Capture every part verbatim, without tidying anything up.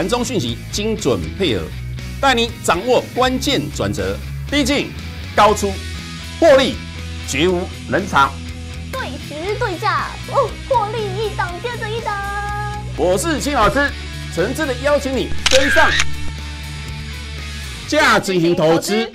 盘中讯息精准配合，带你掌握关键转折，低进高出，获利绝无冷场。 对时对价，哦，获利一档接着一档。 我是秦老师，诚挚的邀请你跟上价值型投资。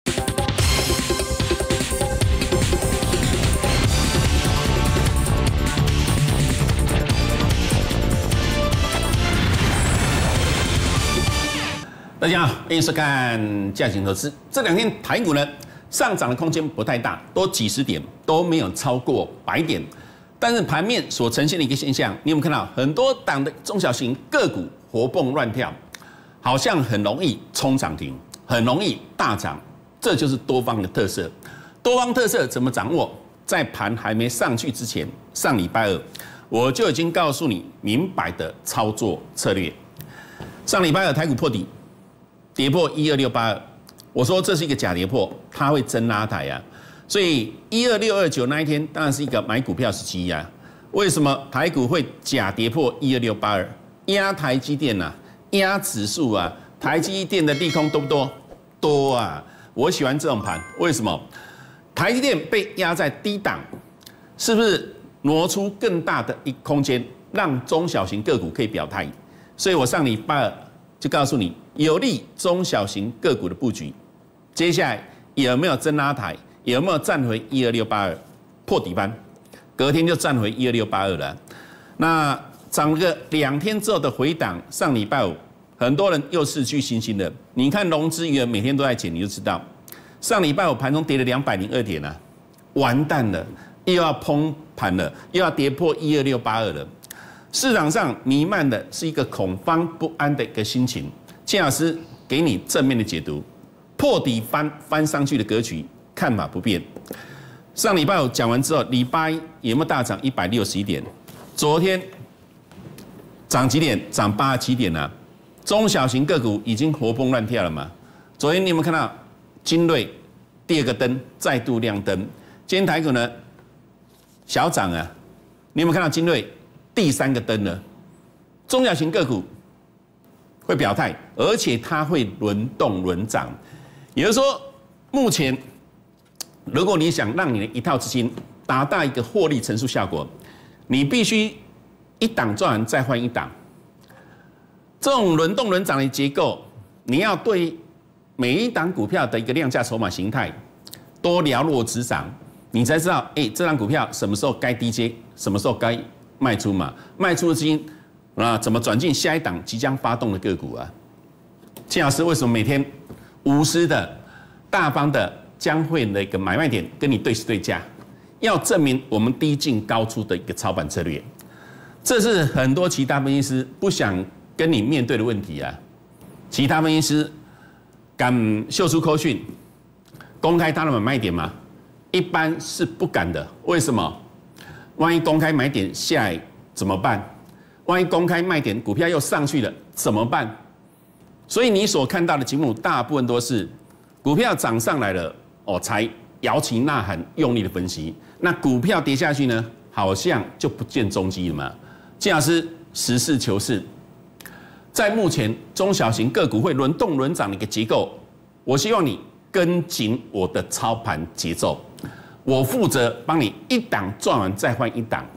大家好，欢迎收看价值型投资。这两天台股呢上涨的空间不太大，都几十点，都没有超过百点。但是盘面所呈现的一个现象，你有没有看到很多档的中小型个股活蹦乱跳，好像很容易冲涨停，很容易大涨，这就是多方的特色。多方特色怎么掌握？在盘还没上去之前，上礼拜二我就已经告诉你明白的操作策略。上礼拜二台股破底，跌破一二六八二，我说这是一个假跌破，它会真拉抬啊。所以一二六二九那一天当然是一个买股票时机啊。为什么台股会假跌破一二六八二？压台积电啊，压指数啊，台积电的利空多不多？多啊！我喜欢这种盘，为什么？台积电被压在低档，是不是挪出更大的一空间，让中小型个股可以表态？所以我上礼拜二就告诉你，有利中小型个股的布局。接下来有没有真拉抬？有没有站回一二六八二破底班？隔天就站回一二六八二了。那涨了个两天之后的回档，上礼拜五很多人又失去信心了。你看融资余额每天都在减，你就知道，上礼拜五盘中跌了两百零二点啊，完蛋了，又要崩盘了，又要跌破一二六八二了。市场上弥漫的是一个恐慌不安的一个心情。谢老师给你正面的解读，破底翻翻上去的格局。看法不变。上礼拜五讲完之后，礼拜一有没有大涨一百六十一点？昨天涨几点？涨八十七点啊！中小型个股已经活蹦乱跳了嘛？昨天你有没有看到精锐第二个灯再度亮灯？今天台股呢小涨啊！你有没有看到精锐第三个灯呢？中小型个股会表态，而且它会轮动轮涨，也就是说，目前。如果你想让你的一套资金达到一个获利乘数效果，你必须一档赚完再换一档。这种轮动轮涨的结构，你要对每一档股票的一个量价筹码形态多了若指掌，你才知道，哎、欸，这档股票什么时候该低接，什么时候该卖出嘛？卖出的资金啊，怎么转进下一档即将发动的个股啊？金老师为什么每天无私的、大方的？将会的一个买卖点跟你对时对价，要证明我们低进高出的一个操盘策略，这是很多其他分析师不想跟你面对的问题啊。其他分析师敢秀出扣讯，公开他的买卖点吗？一般是不敢的。为什么？万一公开买点下来怎么办？万一公开卖点股票又上去了怎么办？所以你所看到的节目大部分都是股票涨上来了。哦，才摇旗呐喊，用力的分析。那股票跌下去呢，好像就不见踪迹了嘛。金老师实事求是，在目前中小型个股会轮动轮涨的一个结构，我希望你跟紧我的操盘节奏，我负责帮你一档赚完再换一档。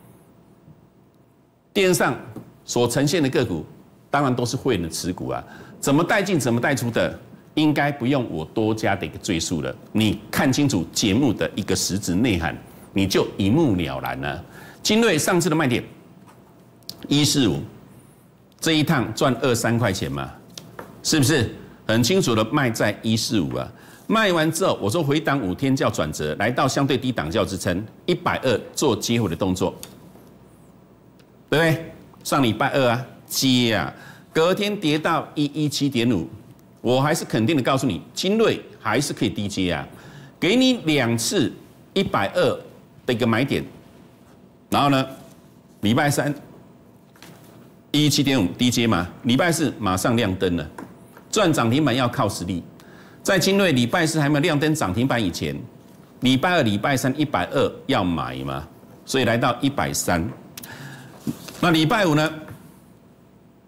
电视上所呈现的个股，当然都是会员的持股啊，怎么带进，怎么带出的。应该不用我多加的一个赘述了，你看清楚节目的一个实质内涵，你就一目了然了。精锐上次的卖点一四五，这一趟赚二三块钱嘛，是不是很清楚的卖在一四五啊？卖完之后，我说回档五天叫转折，来到相对低档叫支撑，一百二做接回的动作，对不对？上礼拜二啊接啊，隔天跌到一一七点五。我还是肯定的告诉你，精锐还是可以低接啊，给你两次一百二的一个买点，然后呢，礼拜三一一七点五低接嘛，礼拜四马上亮灯了，赚涨停板要靠实力，在精锐礼拜四还没有亮灯涨停板以前，礼拜二、礼拜三一百二要买嘛，所以来到一百三，那礼拜五呢？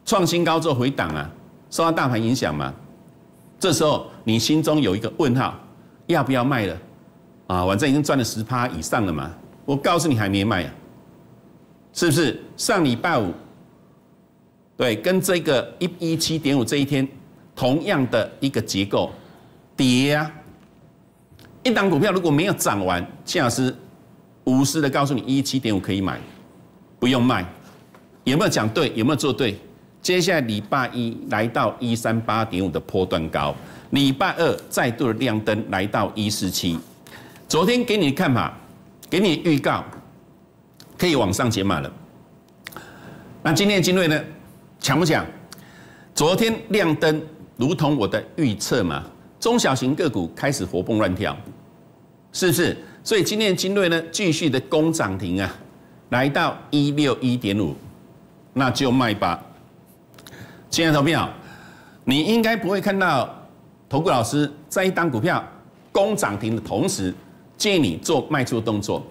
创新高之后回档啊，受到大盘影响嘛，这时候你心中有一个问号，要不要卖了？啊，反正已经赚了十趴以上了嘛，我告诉你还没卖啊，是不是？上礼拜五，对，跟这个一一七点五这一天同样的一个结构，跌啊，一档股票如果没有涨完，谢老师无私的告诉你，一一七点五可以买，不用卖，有没有讲对？有没有做对？接下来礼拜一来到一三八点五的波段高，礼拜二再度的亮灯来到一四七。昨天给你的看法，给你的预告，可以往上解码了。那今天的精锐呢，强不强？昨天亮灯，如同我的预测嘛，中小型个股开始活蹦乱跳，是不是？所以今天的精锐呢，继续的攻涨停啊，来到一六一点五，那就卖吧。亲爱的投票，你应该不会看到投顾老师在一档股票攻涨停的同时，建议你做卖出动作，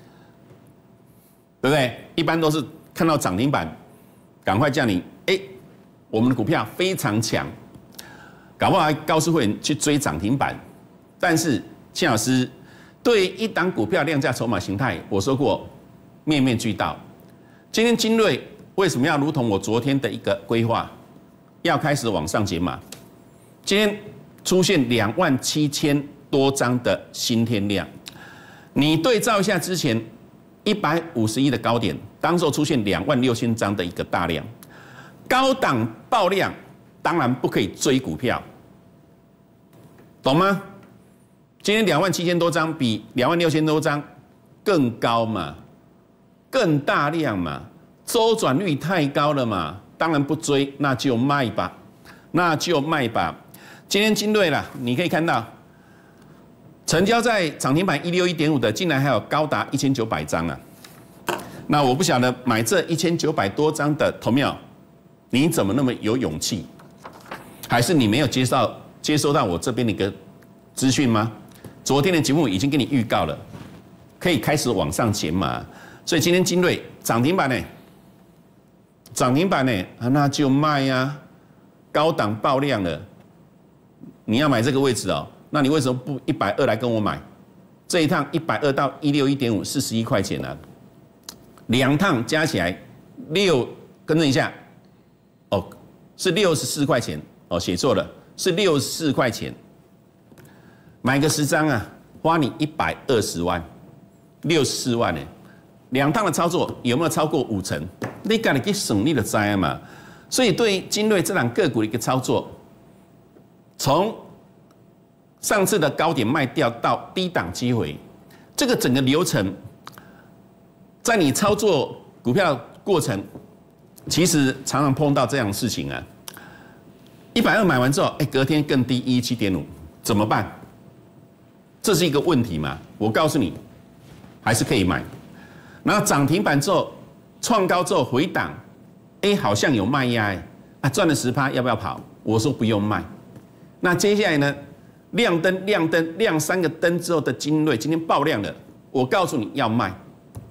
对不对？一般都是看到涨停板，赶快叫你，哎，我们的股票非常强，搞不好还告诉会员去追涨停板。但是庆老师对一档股票量价筹码形态，我说过面面俱到。今天精锐为什么要如同我昨天的一个规划？要开始往上解码，今天出现两万七千多张的新天量，你对照一下之前一百五十一的高点，当时候出现两万六千张的一个大量，高档爆量，当然不可以追股票，懂吗？今天两万七千多张比两万六千多张更高嘛，更大量嘛，周转率太高了嘛。当然不追，那就卖吧，那就卖吧。今天精锐了，你可以看到，成交在涨停板一六一点五的，竟然还有高达一千九百张啊！那我不晓得买这一千九百多张的投票，你怎么那么有勇气？还是你没有接受接收到我这边的一个资讯吗？昨天的节目已经给你预告了，可以开始往上减码，所以今天精锐涨停板呢？涨停板呢，那就卖呀、啊，高档爆量了。你要买这个位置哦，那你为什么不一百二来跟我买？这一趟一百二到一六一点五，四十一块钱啊，两趟加起来六，更正一下，哦，是六十四块钱哦，写错了，是六十四块钱，买个十张啊，花你一百二十万，六十四万呢。两趟的操作有没有超过五成？你自己去省力的灾嘛。所以对精锐这档个股的一个操作，从上次的高点卖掉到低档机会，这个整个流程，在你操作股票过程，其实常常碰到这样的事情啊。一百二买完之后，哎，隔天更低一一七点五，怎么办？这是一个问题嘛？我告诉你，还是可以买。然后涨停板之后，创高之后回档，哎，好像有卖压哎，啊，赚了十趴，要不要跑？我说不用卖。那接下来呢？亮灯、亮灯、亮三个灯之后的精锐，今天爆量了，我告诉你要卖。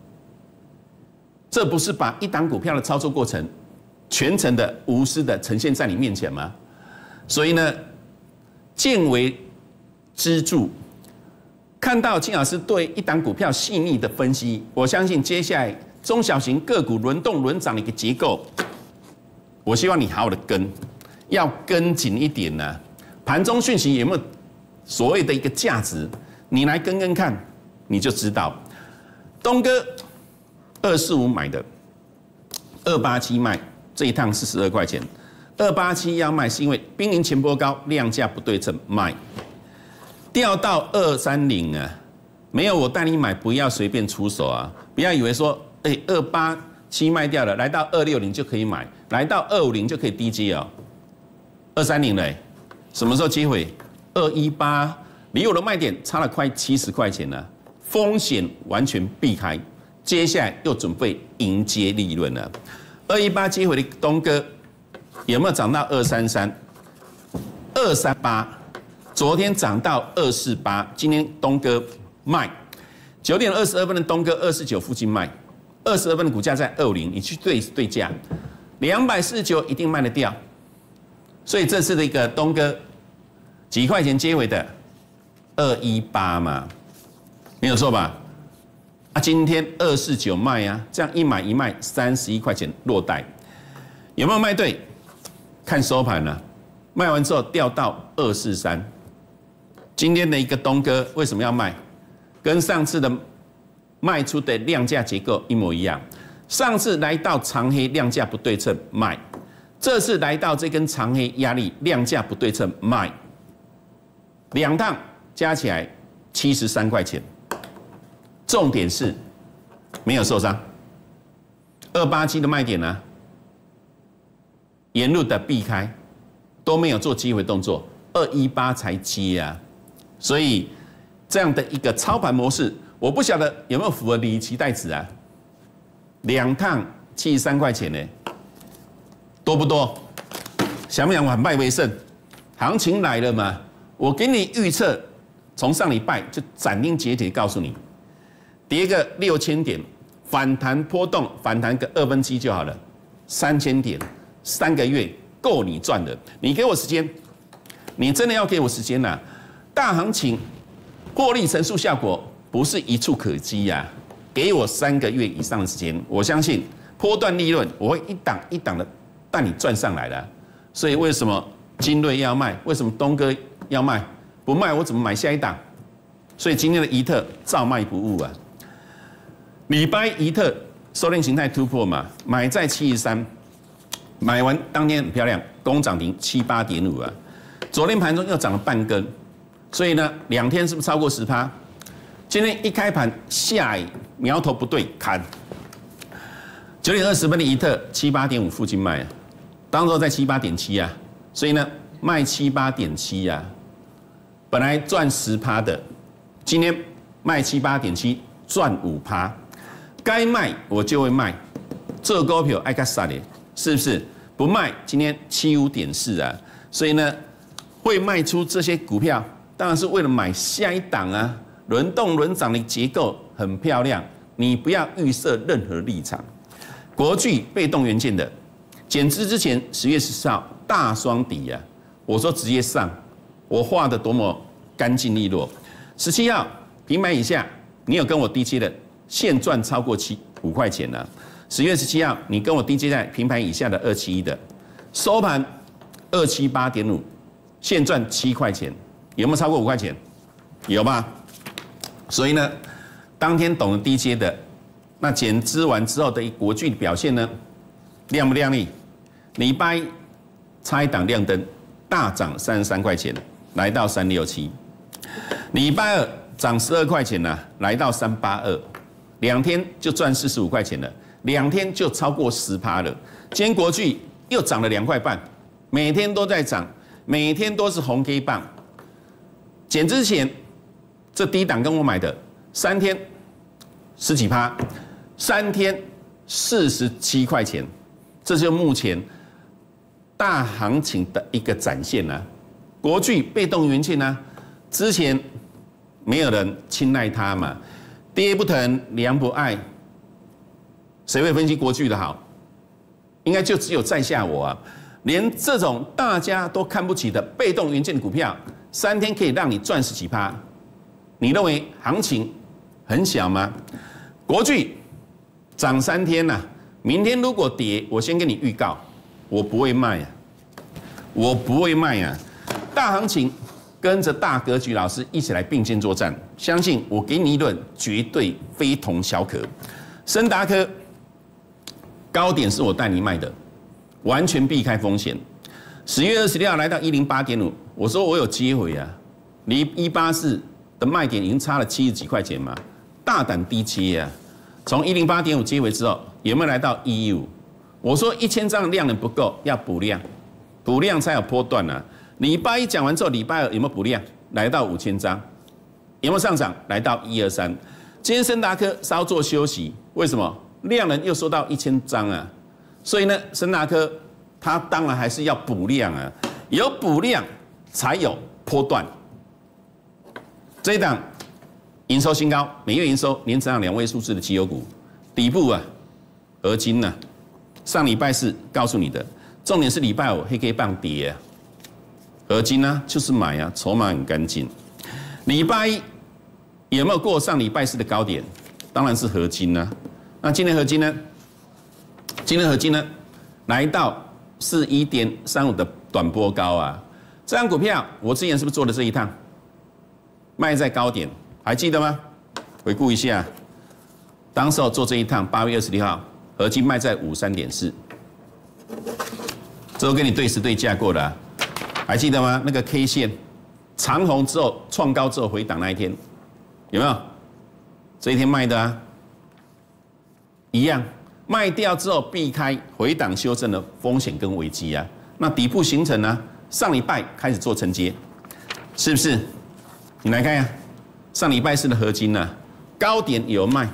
这不是把一档股票的操作过程全程的无私的呈现在你面前吗？所以呢，见微知著。看到金老师对一档股票细腻的分析，我相信接下来中小型个股轮动轮涨的一个结构，我希望你好好的跟，要跟紧一点呢、啊。盘中讯息有没有所谓的一个价值？你来跟跟看，你就知道。东哥二四五买的，二八七卖，这一趟四十二块钱，二八七要卖是因为濒临前波高，量价不对称卖。掉到二三零啊，没有我带你买，不要随便出手啊！不要以为说，哎，二八七卖掉了，来到二六零就可以买，来到二五零就可以低接哦。二三零嘞，什么时候接回？二一八，离我的卖点差了快七十块钱了，风险完全避开，接下来又准备迎接利润了。二一八接回的东哥有没有涨到二三三？二三八。昨天涨到二四八，今天东哥卖，九点二十二分的东哥二四九附近卖，二十二分的股价在二五零，你去对对价， 两百四十九一定卖得掉。所以这次的一个东哥几块钱接回的二一八嘛，没有错吧？啊，今天二四九卖啊，这样一买一卖三十一块钱落袋，有没有卖对？看收盘了、啊，卖完之后掉到二四三。今天的一个东哥为什么要卖？跟上次的卖出的量价结构一模一样。上次来到长黑量价不对称卖，这次来到这根长黑压力量价不对称卖，两趟加起来七十三块钱。重点是没有受伤。二八七的卖点呢、啊，沿路的避开都没有做机会动作，二一八才接啊。所以这样的一个操盘模式，我不晓得有没有符合礼仪期待值啊？两趟七十三块钱呢，多不多？想不想反败为胜？行情来了嘛，我给你预测，从上礼拜就斩钉截铁告诉你，跌个六千点，反弹波动，反弹个二分之一就好了，三千点，三个月够你赚的。你给我时间，你真的要给我时间呐、啊？大行情获利乘数效果不是一触可及呀、啊。给我三个月以上的时间，我相信波段利润我会一档一档的带你赚上来的。所以为什么精锐要卖？为什么东哥要卖？不卖我怎么买下一档？所以今天的怡特照卖不误啊！礼拜怡特收敛形态突破嘛，买在七十三，买完当天很漂亮，攻涨停七八点五啊！昨天盘中又涨了半根，所以呢，两天是不是超过十趴？今天一开盘下影苗头不对，砍。九点二十分的怡特七八点五附近卖啊，当时在七八点七啊，所以呢卖七八点七啊，本来赚十趴的，今天卖七八点七赚五趴，该卖我就会卖，这股票爱干啥的，是不是？不卖今天七五点四啊，所以呢会卖出这些股票，当然是为了买下一档啊。轮动轮涨的结构很漂亮，你不要预设任何立场。国巨被动元件的减资之前，十月十四号大双底啊，我说直接上，我画的多么干净利落。十七号平盘以下，你有跟我低接的，现赚超过七五块钱了、啊。十月十七号你跟我低接在平盘以下的二七一的，收盘二七八点五，现赚七块钱，有没有超过五块钱？有吧？所以呢，当天懂得低接的，那减资完之后的国巨表现呢，亮不亮丽？礼拜差一档亮灯，大涨三十三块钱，来到三六七。礼拜二涨十二块钱呢、啊，来到三八二，两天就赚四十五块钱了，两天就超过十趴了。今天国巨又涨了两块半，每天都在涨，每天都是红 K 棒。减之前。这低档跟我买的，三天十几趴，三天四十七块钱，这就是目前大行情的一个展现啊。国巨被动元件呢、啊，之前没有人青睐它嘛，跌不疼，娘不爱，谁会分析国巨的好？应该就只有在下我啊，连这种大家都看不起的被动元件的股票，三天可以让你赚十几趴。你认为行情很小吗？国巨涨三天呐、啊，明天如果跌，我先跟你预告，我不会卖啊，我不会卖啊。大行情跟着大格局老师一起来并肩作战，相信我给你一论绝对非同小可。森达科高点是我带你卖的，完全避开风险。十月二十六号来到一零八点五，我说我有接回啊，离一八四。的卖点已经差了七十几块钱嘛，大胆低接啊！从一零八点五接回之后，有没有来到一一五？我说一千张的量能不够，要补量，补量才有波段啊！礼拜一讲完之后，礼拜二有没有补量？来到五千张，有没有上涨？来到一二三。今天森达科稍作休息，为什么？量能又收到一千张啊！所以呢，森达科它当然还是要补量啊，有补量才有波段。这一档营收新高，每月营收年成长两位数字的绩优股，底部啊，合金呐、啊， 上礼拜四告诉你的，重点是礼拜五黑 K 棒跌、啊，合金呢、啊、就是买啊，筹码很干净。礼拜一有没有过上礼拜四的高点？当然是合金啊。那今天合金呢？今天合金呢，来到四一点三五的短波高啊。这张股票我之前是不是做了这一趟？卖在高点，还记得吗？回顾一下，当时候做这一趟，八月二十六号，合金卖在五三点四，这都跟你对时对价过了、啊，还记得吗？那个 K 线长红之后创高之后回档那一天，有没有？这一天卖的啊，一样，卖掉之后避开回档修正的风险跟危机啊。那底部形成呢？上礼拜开始做承接，是不是？你来看呀，上礼拜四的合金呢、啊，高点有卖，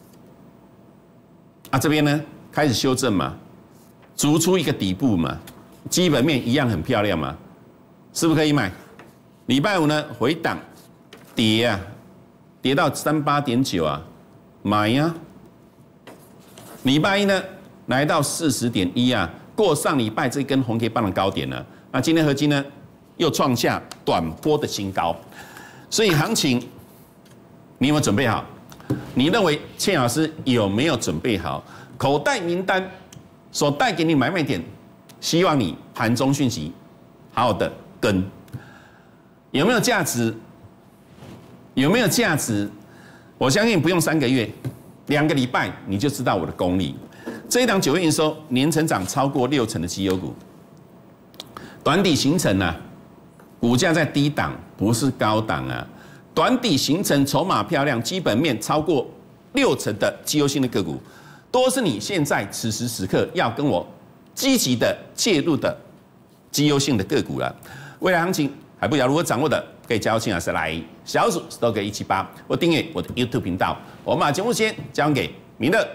啊这边呢开始修正嘛，逐出一个底部嘛，基本面一样很漂亮嘛，是不是可以买？礼拜五呢回档跌啊，跌到三八点九啊，买呀、啊。礼拜一呢来到四十点一啊，过上礼拜这根红 K 棒的高点了。那今天合金呢又创下短波的新高。所以行情，你有没有准备好？你认为倩老师有没有准备好？口袋名单所带给你买卖点，希望你盘中讯息好好的跟。有没有价值？有没有价值？我相信不用三个月，两个礼拜你就知道我的功力。这一档九月营收年成长超过六成的绩优股，短底形成啊。股价在低档，不是高档啊。短底形成筹码漂亮，基本面超过六成的绩优性的个股，都是你现在此时此刻要跟我积极的介入的绩优性的个股了。未来行情还不晓得如何掌握的，可以加入庆老师来小组 Stock 一七八，或订阅我的 YouTube 频道。我们把节目先交给明乐。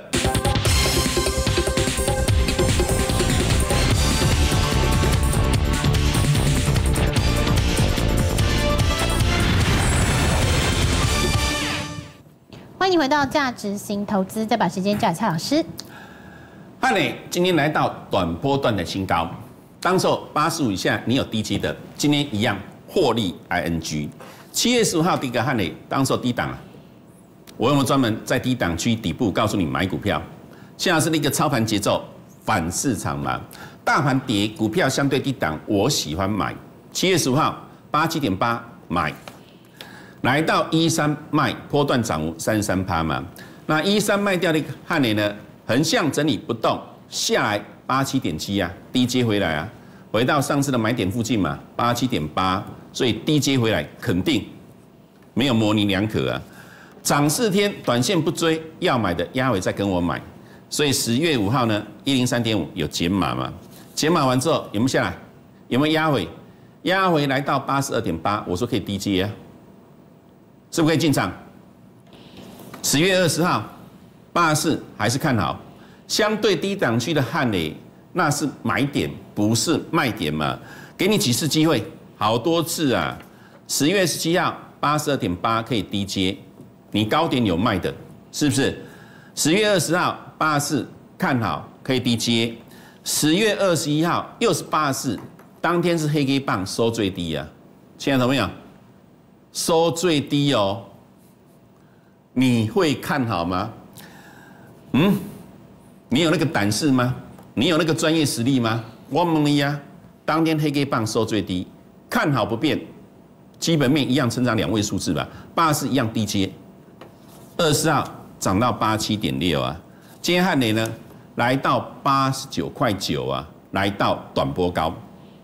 欢迎回到价值型投资，再把时间交给蔡老师。 汉磊今天来到短波段的新高，当时八十五以下你有低阶的，今天一样获利 I N G。七月十五号第一个汉磊当时低档啊，我有没有专门在低档区底部告诉你买股票？现在是一个操盘节奏反市场嘛，大盘跌，股票相对低档，我喜欢买。七月十五号八七点八买。来到一三卖，波段涨幅三十三趴嘛。那一三卖掉的汉磊呢，横向整理不动，下来八七点七啊，低接回来啊，回到上次的买点附近嘛，八七点八，所以低接回来肯定没有模棱两可啊。涨四天，短线不追，要买的压尾再跟我买。所以十月五号呢，一零三点五有减码嘛，减码完之后有没有下来？有没有压回？压回来到八十二点八，我说可以低接啊。是不是可以进场？十月二十号，八十四还是看好，相对低档区的汉磊，那是买点，不是卖点嘛？给你几次机会，好多次啊！十月十七号，八十二点八可以低接，你高点有卖的，是不是？十月二十号，八十四看好可以低接，十月二十一号又是八十四，当天是黑 K 棒收最低啊！现在怎么样？收最低哦，你会看好吗？嗯，你有那个胆识吗？你有那个专业实力吗？我问你呀，当天黑 K 棒收最低，看好不变，基本面一样成长两位数字吧，八十一样低阶，二十号涨到八七点六啊，今天汉磊呢来到八十九块九啊，来到短波高，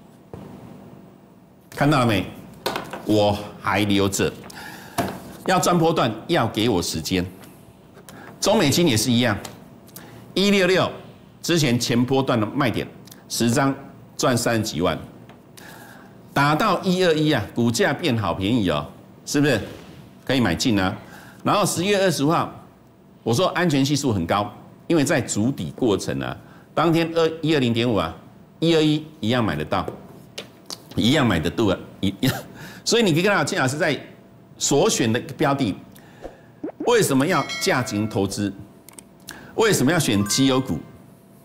看到了没？我还留着，要赚波段要给我时间。中美金也是一样，一六六之前前波段的卖点，十张赚三十几万，打到一二一啊，股价变好便宜哦，是不是可以买进啊？然后十月二十五号，我说安全系数很高，因为在筑底过程啊，当天二一二零点五啊，一二一一样买得到，一样买得到啊，一样。所以你可以看到，金老师在所选的标的，为什么要价值投资？为什么要选绩优股？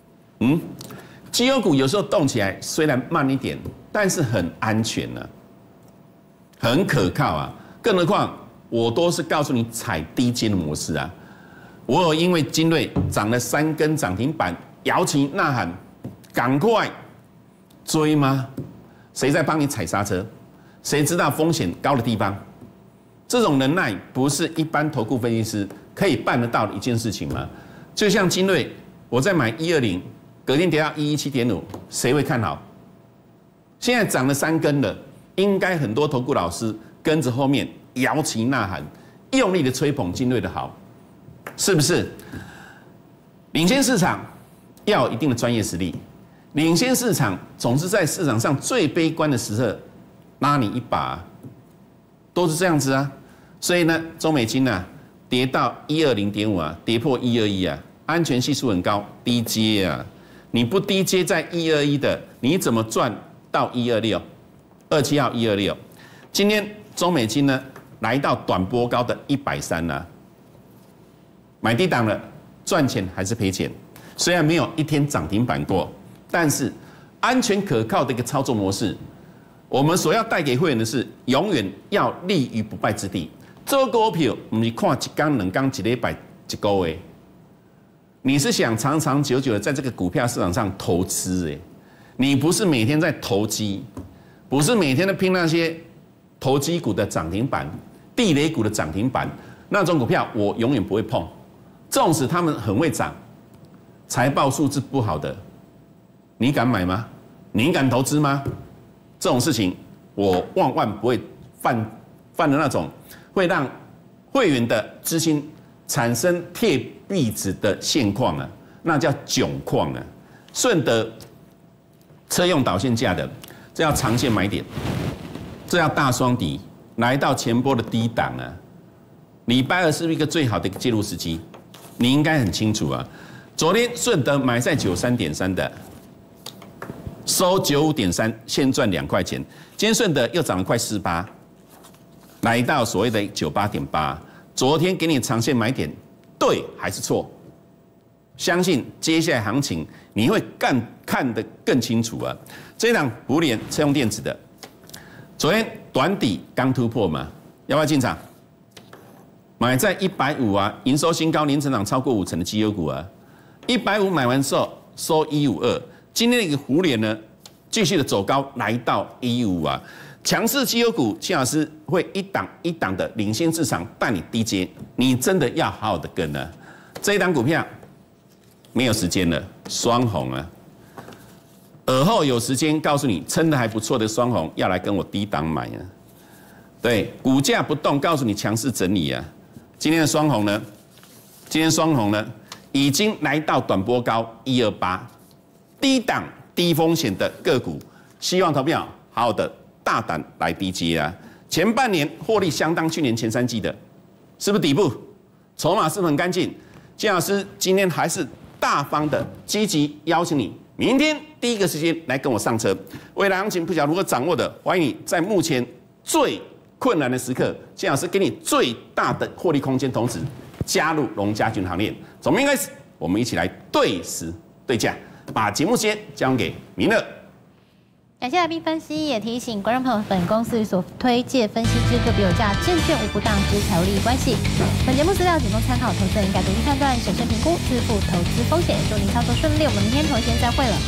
嗯，绩优股有时候动起来虽然慢一点，但是很安全呢、啊，很可靠啊。更何况我都是告诉你踩低阶的模式啊。我有因为精锐涨了三根涨停板，摇旗呐喊，赶快追吗？谁在帮你踩刹车？谁知道风险高的地方？这种能耐不是一般投顾分析师可以办得到的一件事情吗？就像精锐，我在买一二零，隔天跌到一一七点五，谁会看好？现在涨了三根了，应该很多投顾老师跟着后面摇旗呐喊，用力的吹捧精锐的好，是不是？领先市场要有一定的专业实力，领先市场总是在市场上最悲观的时刻拉你一把，都是这样子啊。所以呢，中美金啊跌到一二零点五啊，跌破一二一啊，安全系数很高，低阶啊，你不低阶在一二一的，你怎么赚到一二六？二七号一二六，今天中美金呢来到短波高的一百三啊，买低档了，赚钱还是赔钱？虽然没有一天涨停板过，但是安全可靠的一个操作模式，我们所要带给会员的是永远要立于不败之地。做股票不是看一天两天一礼拜一个月，你是想长长久久的在这个股票市场上投资哎，你不是每天在投机，不是每天在拼那些投机股的涨停板、地雷股的涨停板，那种股票我永远不会碰。纵使他们很会涨，财报数字不好的，你敢买吗？你敢投资吗？这种事情我万万不会犯犯的那种会让会员的资金产生贴壁纸的现况啊，那叫窘况啊。顺德车用导线架的，这要长线买点，这要大双底，来到前波的低档啊。礼拜二是不是一个最好的介入时机？你应该很清楚啊。昨天顺德买在九三点三的，收九五点三，现赚两块钱。今天顺德又涨了快四八，来到所谓的九八点八。昨天给你长线买点，对还是错？相信接下来行情你会更看得更清楚啊。这一档胡联车用电子的，昨天短底刚突破嘛，要不要进场？买在一百五啊，营收新高，年成长超过五成的绩优股啊。一百五买完之后收一五二，今天的一个胡联呢，继续的走高，来到一五啊。强势绩优股，秦老师会一档一档的领先市场，带你低阶，你真的要好好的跟呢。这一档股票没有时间了，双红啊。尔后有时间告诉你，撑得还不错的双红要来跟我低档买啊。对，股价不动，告诉你强势整理啊。今天的双红呢？今天双红呢，已经来到短波高一二八，低档低风险的个股，希望投票好好的大胆来低接啊。前半年获利相当去年前三季的，是不是底部？筹码是不是很干净？金老师今天还是大方的积极邀请你，明天第一个时间来跟我上车。未来行情不晓得如何掌握的，欢迎你在目前最困难的时刻，金老师给你最大的获利空间，同时加入龙家军行列。从明天开始，我们一起来对时对价，把节目时间交给明乐。 感谢来宾分析，也提醒观众朋友，本公司与所推介分析之个别有价证券无不当之财务利益关系。本节目资料仅供参考，投资人应该独立判断、审慎评估，自负投资风险。祝您操作顺利，我们明天同一时间再会了。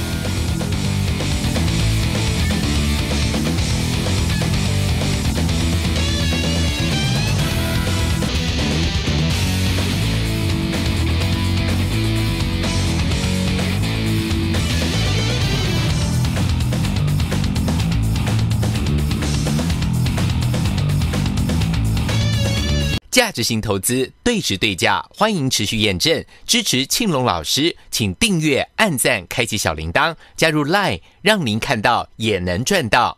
价值型投资，对时对价，欢迎持续验证，支持庆隆老师，请订阅、按赞、开启小铃铛，加入 LINE， 让您看到也能赚到。